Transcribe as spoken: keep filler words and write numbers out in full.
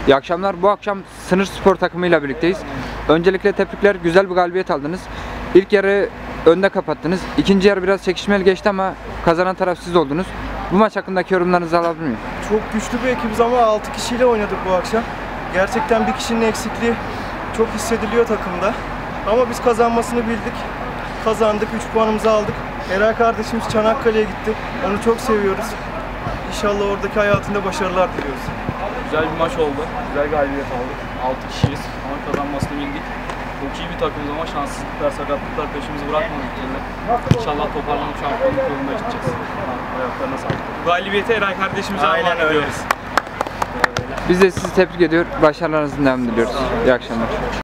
İyi akşamlar. Bu akşam Sınır Spor takımıyla birlikteyiz. Öncelikle tebrikler. Güzel bir galibiyet aldınız. İlk yarı önde kapattınız. İkinci yarı biraz çekişmeli geçti ama kazanan taraf siz oldunuz. Bu maç hakkındaki yorumlarınızı alabilir miyim? Çok güçlü bir ekibiz ama altı kişiyle oynadık bu akşam. Gerçekten bir kişinin eksikliği çok hissediliyor takımda. Ama biz kazanmasını bildik. Kazandık, üç puanımızı aldık. Eray kardeşimiz Çanakkale'ye gitti. Onu çok seviyoruz. İnşallah oradaki hayatında başarılar diliyoruz. Güzel bir maç oldu. Güzel galibiyet aldık. altı kişiyiz ama kazanmasını bildik. Çok iyi bir takımız ama şanssızlıklar, sakatlıklar peşimizi bırakmadı bir türlü. İnşallah toparlanıp şampiyonluk yolunda gideceğiz. Ayaklarına sağlık. Bu galibiyeti Eray kardeşimize armağan ediyoruz. Biz de sizi tebrik ediyor. Başarılarınızın devamını diliyoruz. İyi akşamlar.